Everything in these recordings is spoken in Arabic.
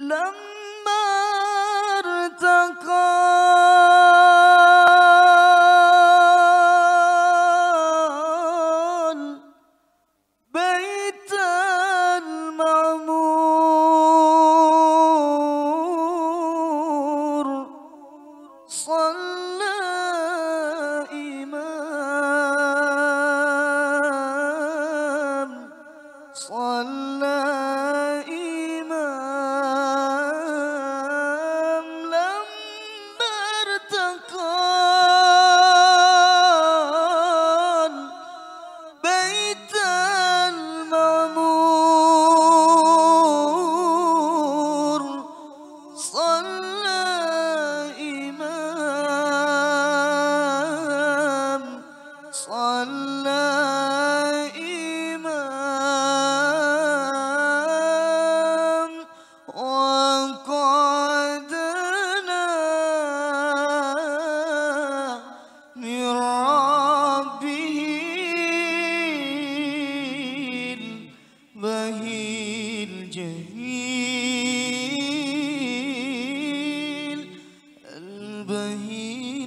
لما ارتقى البيت المعمور صلى إمام صلى إمام لما ارتقى البيت المعمور صلى إمام صلى إمام وقعدنا من ربه البهي الجليل البهي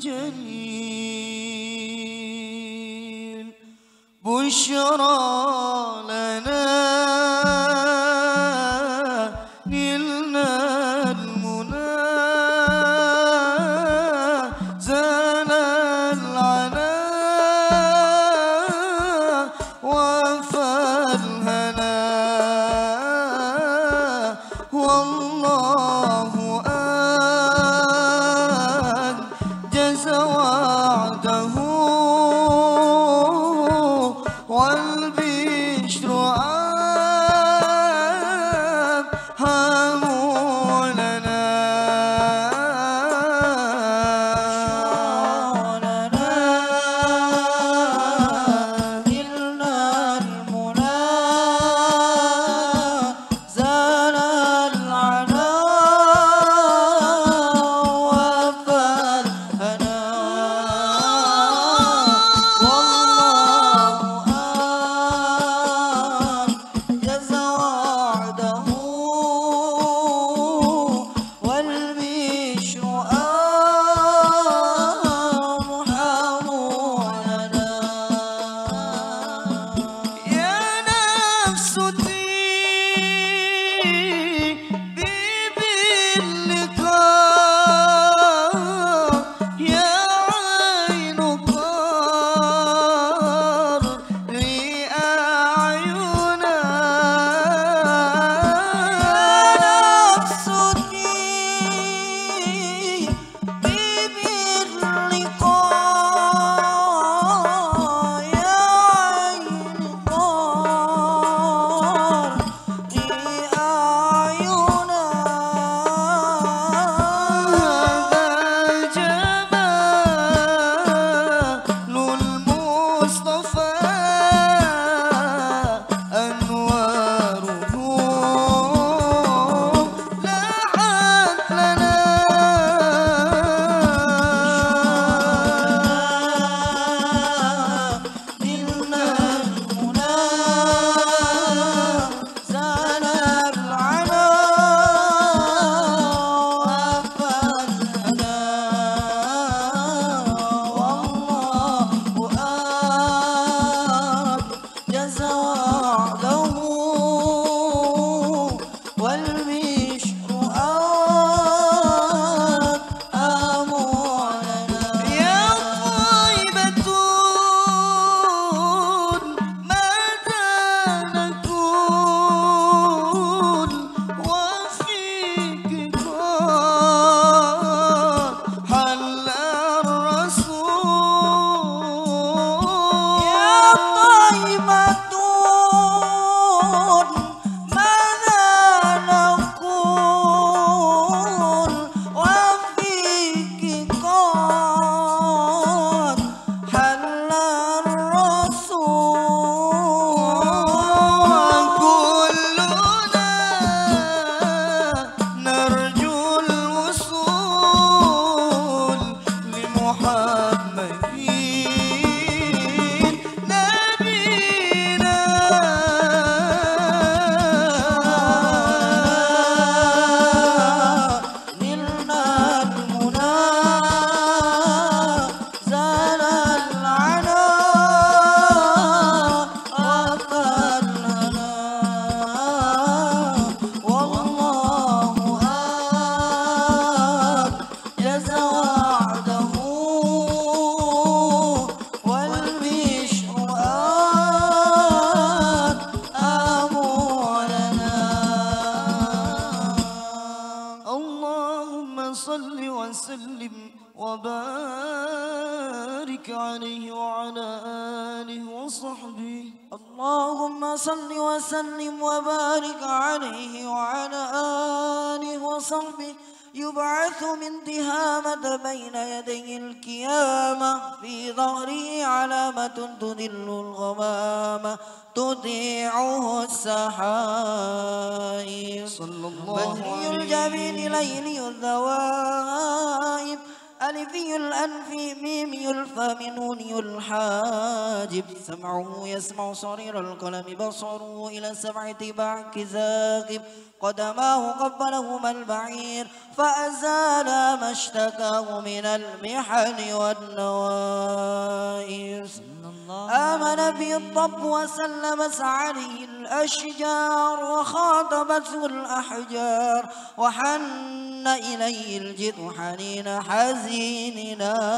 الجليل بشرى لنا نلنا المنى زال العنا وفى الهنا والله أنجز وعده والبشر أبهم لنا نلنا المنى زال العنا صل وسلم وبارك عليه وعلى آله وصحبه. اللهم صل وسلم وبارك عليه وعلى آله وصحبه. يبعث من تهامة بين يدي القيامة، في ظهره علامة تدل الغمامة تطيعه السحائب. بدري الجبين ليلي الذوائب، ألفي الأنف ميمي الفم نوني الحاجب. سمعه يسمع صرير القلم، بصره إلى السبع تباع كذاقب. قدماه قبلهما البعير، فأزال ما اشتكاه من المحن والنوائب. آمن به الضب وسلمت عليه الأشجار، وخاطبته الأحجار، وحن إليه الجد حنين حزين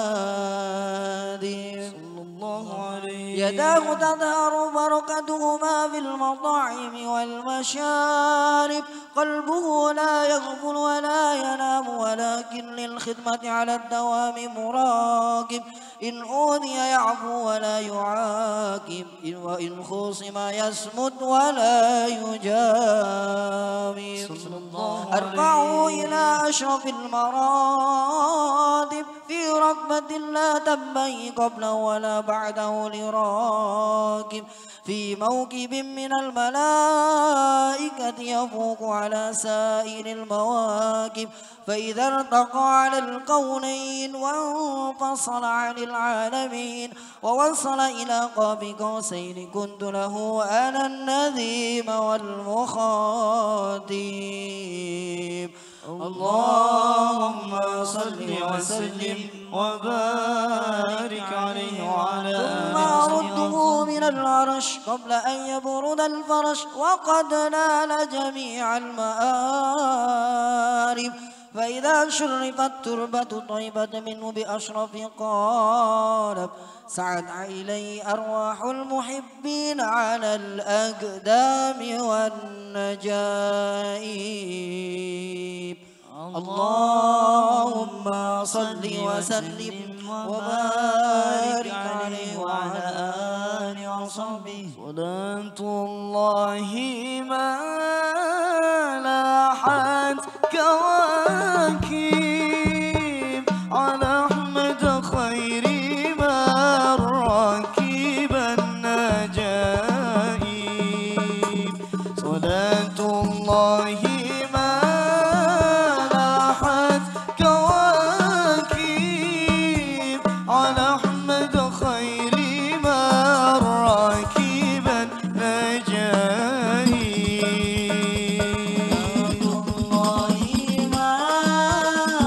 نادم. يداه تظهر بركتهما في المطاعم والمشارب. قلبه لا يغفل ولا ينام، ولكن للخدمة على الدوام مراقب. إن أوذي يعفو ولا يعاقب، وإن خُصم يصمت ولا يجامل. أرفعه إلى أشرف المراتب، في ركبة لا تنبغي قبله ولا بعده لراكب. في موكب من الملائكة يفوق على سائر المواكب. فإذا ارتقى على الكونين وانفصل عن العالمين، ووصل إلى قاب قوسين، كنت له أنا النذيم والمخاطب. اللهم صل وسلم وبارك عليه وعلى آله. ثم أرده من العرش قبل أن يبرد الفرش، وقد نال جميع المآرب. فإذا شرفت تربة طيبة منه بأشرف قارب، سعت إليه أرواح المحبين على الأقدام والنجائب. اللهم صل وسلم وبارك عليه وعلى آله وصحبه. صلاة الله ما لاحت كواكب، على أحمد خير من راكب النجائب. صلاة الله ما لاحت كواكب، على أحمد خير من راكب النجائب.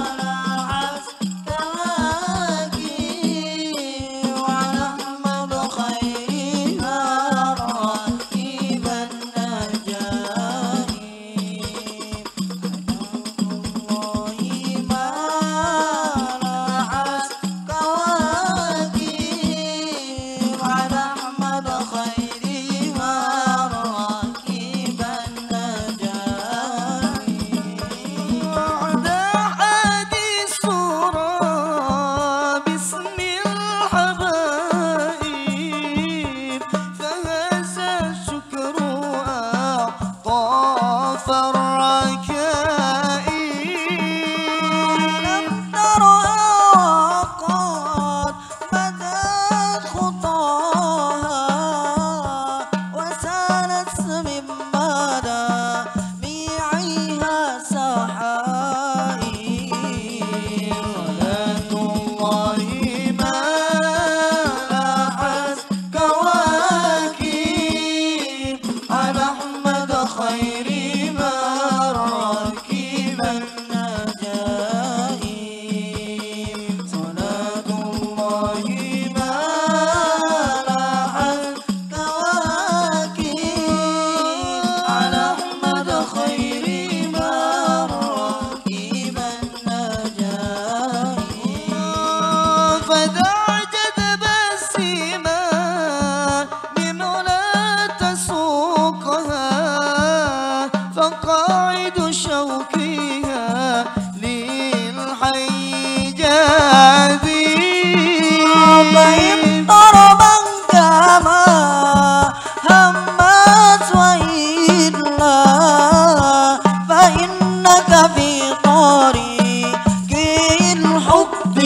إنك في طريق الحب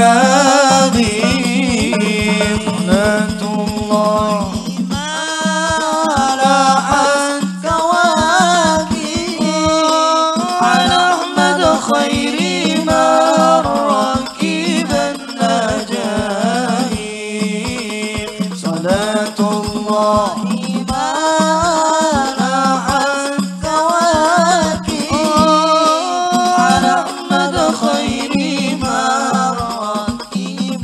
كاذب صلاة الله ما لاحت كواكب على أحمد خير ما ركب النجائب صلاة الله ما لاحت كواكب على أحمد خير ما ركب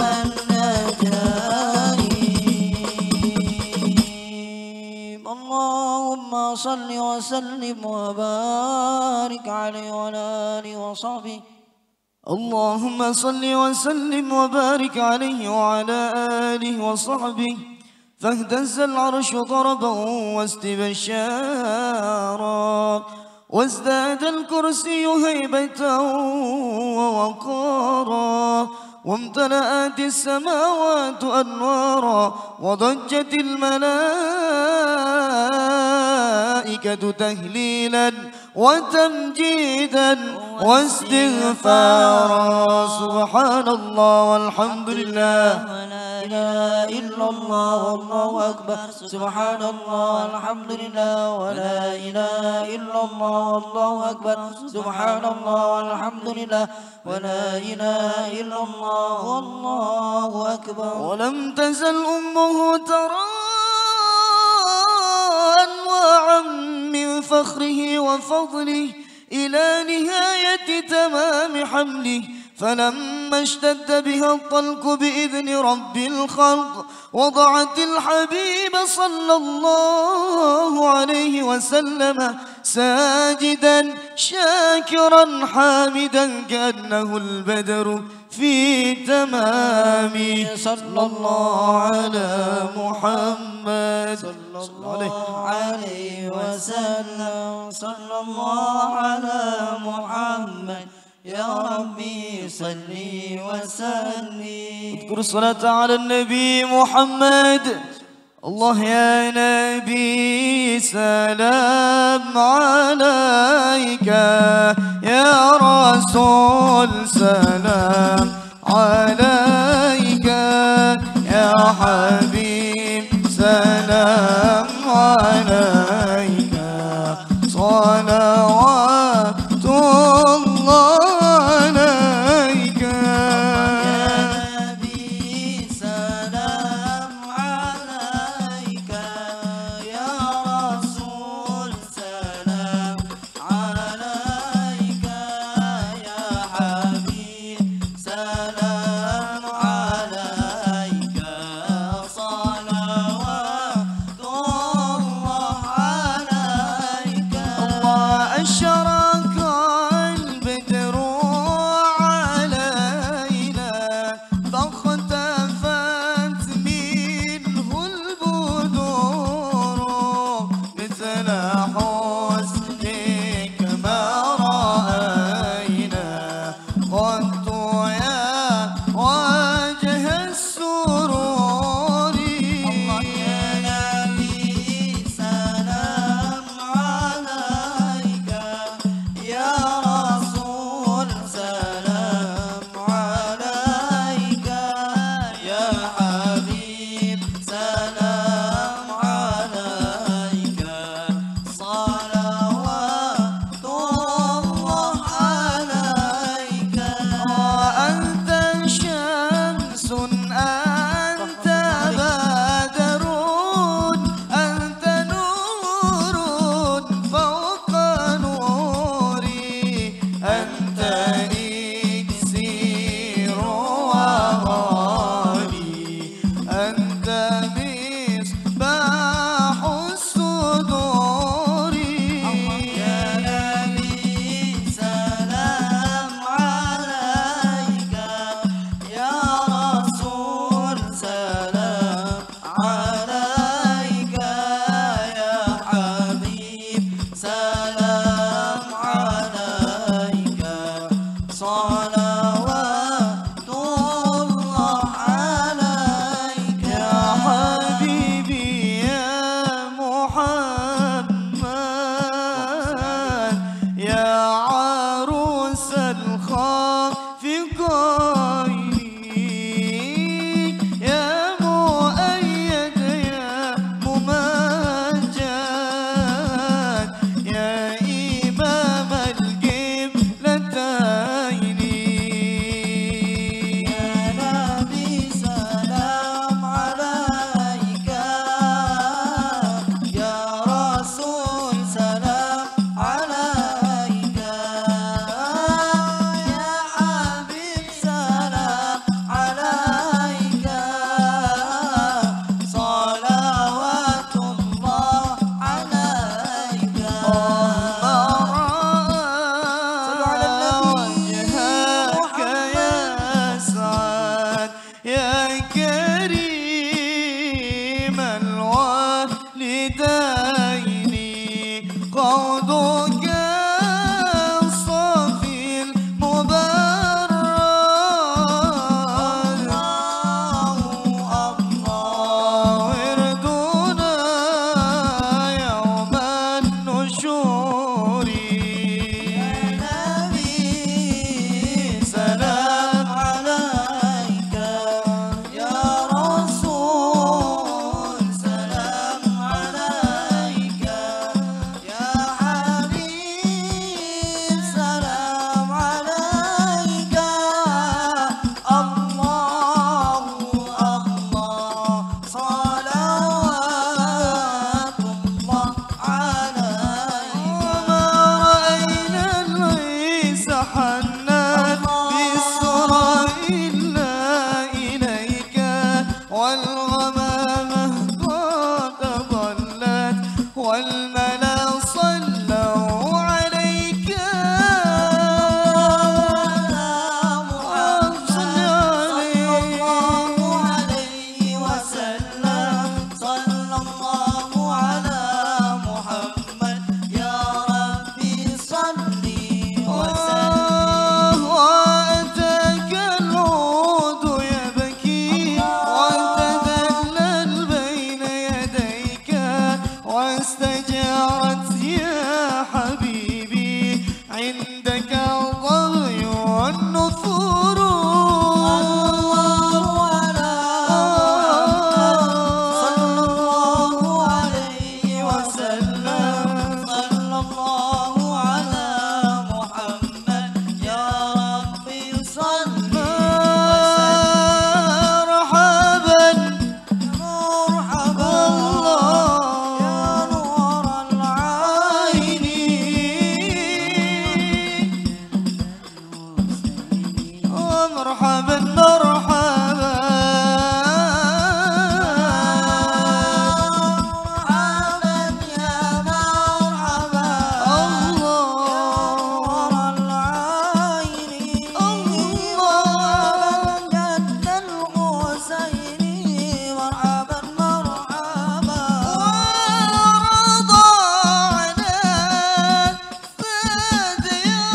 النجائب اللهم صل وسلم وبارك عليه وعلى آله وصحبه اللهم صل وسلم وبارك عليه وعلى آله وصحبه فاهتز العرش ضربا واستبشارا وازداد الكرسي هيبة ووقارا وامتلأت السماوات أنوارا وضجت الملائكة تهليلا وتمجيدا واستغفارا سبحان الله والحمد لله لا إله إلا الله والله أكبر سبحان الله الحمد لله ولا إله إلا الله والله أكبر سبحان الله والحمد لله ولا إله إلا الله والله أكبر ولم تزل أمه ترى أنواعا من فخره وفضله إلى نهاية تمام حمله فلما اشتد بها الطلق بإذن رب الخلق وضعت الحبيب صلى الله عليه وسلم ساجدا شاكرا حامدا كأنه البدر في تمام صلى الله على محمد صلى الله عليه وسلم صلى الله على محمد يا ربي صلي وسلم اذكر الصلاة على النبي محمد الله يا نبي سلام عليك يا رسول سلام عليك يا حبيب سلام عليك صلوات الله عليك يا نبي سلام عليك يا رسول سلام عليك يا حبيب سلام عليك صلوات الله عندك الظبي والنفور مرحبا مرحبا مرحبا يا مرحبا الله العين الله جد الحسين مرحبا مرحبا ورضعنا فاد يا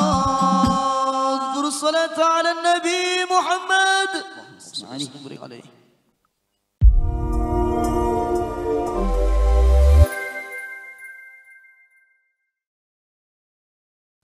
على النبي محمد.